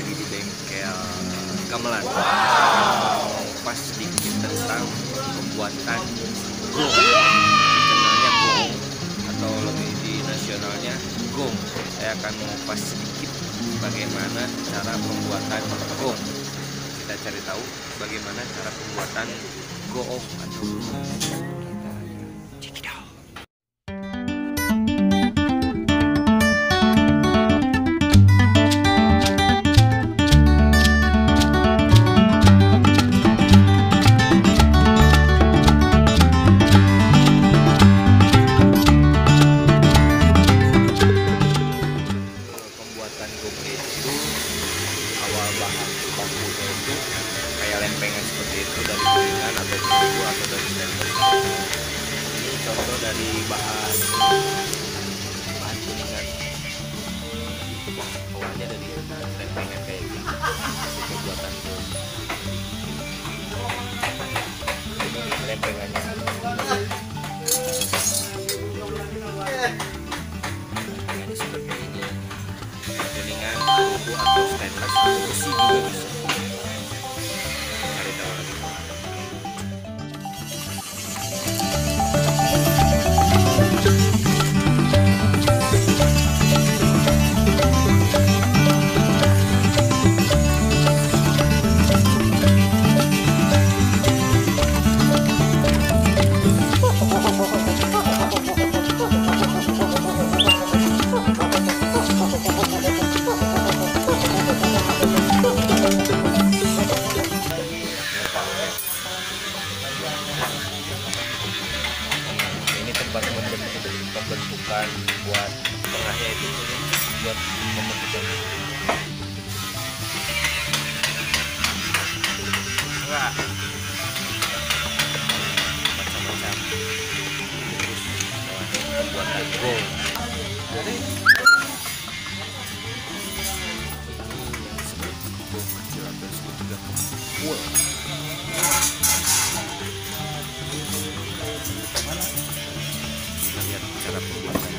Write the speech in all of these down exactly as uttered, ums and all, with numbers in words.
lagi di bengkel gamelan. Wow. Pas sedikit tentang pembuatan gong, dikenalnya gong atau lebih di nasionalnya gong. Saya akan mengupas sedikit bagaimana cara pembuatan gong. Kita cari tahu bagaimana cara pembuatan gong atau gong. Awal bahan bakunya itu kayak lempengan seperti itu dari kuningan atau bumbu atau dari stempel. Ini contoh dari bahan bahan kuningan. Awalnya dari lempengan kayak gini. Hasil pembuatan gong. Ini lempengannya. Lempengannya seperti ini. Kuningan, bumbu atau stainless, besi juga bisa. Cari tahu lagi. Tempat pembentukan buat tengahnya itu buat pembentukan enggak macam-macam terus pembuatan gong. Jadi gong kecil atau segitiga kempul. Lihat cara pembuatannya.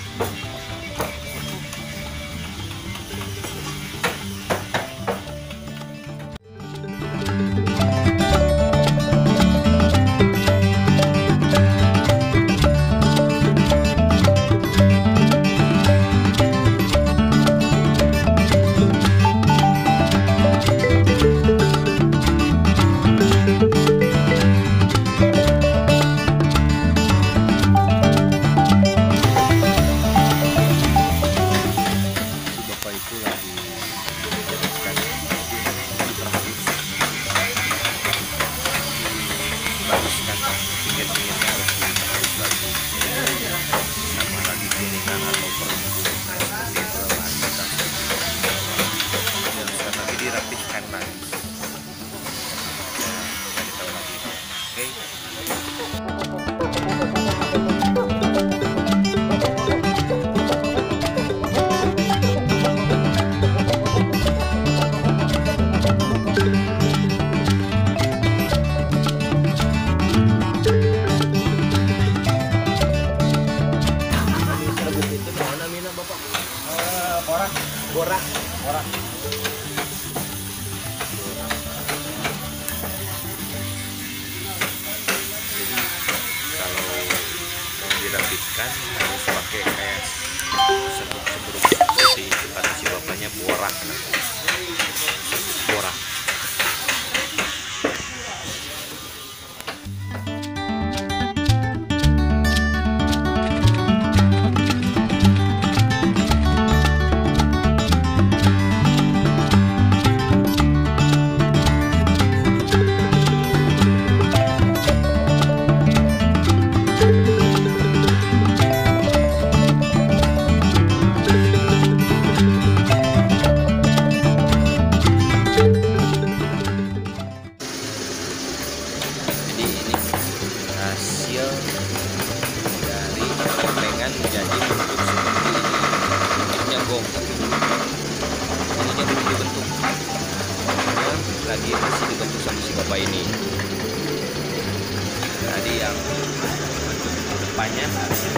Dirapihkan lagi. Cari tahu lagi. Oke. Itu mana mina Bapak? Eh, borak, borak, borak. Dirapihkan harus pakai kayak serbuk-serbuk seperti itu kata si bapaknya borak. Borak. Hasil dari lempengan menjadi bentuk seperti ini. Bentuknya gong. Ininya belum dibentuk. Ini lagi masih dibentuk sama si bapak ini. Tadi yang bentuk depannya harusnya.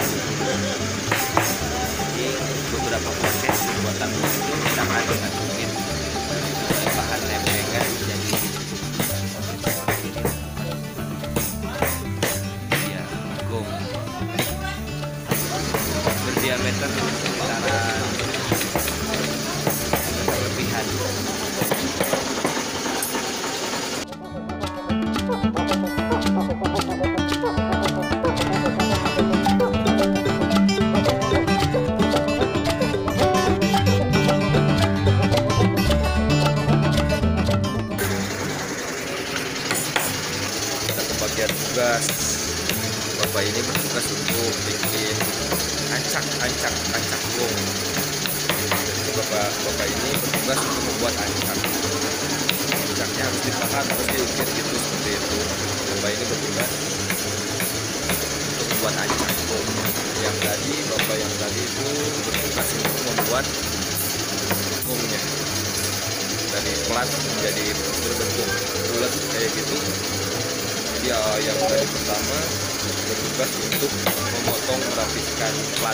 Jadi beberapa proses pembuatan itu kita akan masukin bertugas. Bapak ini bertugas untuk bikin ancak, ancak, ancak gong. Jadi bapak bapak ini bertugas untuk membuat ancak. Ancaknya harus dipahat, harus diukir gitu seperti itu. Bapak ini bertugas untuk membuat ancak gong. Yang tadi bapak yang tadi itu bertugas untuk membuat gongnya dari plat menjadi berbentuk bulat kayak gitu. Jadi uh, yang tadi pertama bertugas untuk memotong merapikan plat.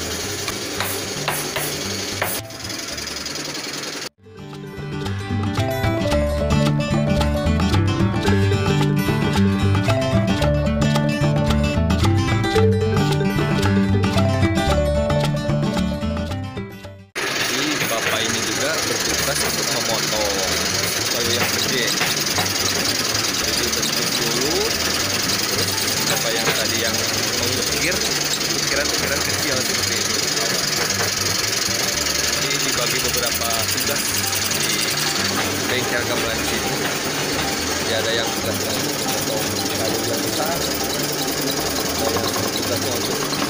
Jadi bapak ini juga bertugas untuk memotong kayu yang gede. Jadi bentuk dulu, terus bapak yang tadi yang mengukir ukiran-ukiran kecil seperti itu. Ini dibagi beberapa tugas di bengkel gamelan sini. Jadi ada yang tugasnya untuk memotong kayu yang besar, ada yang tugasnya untuk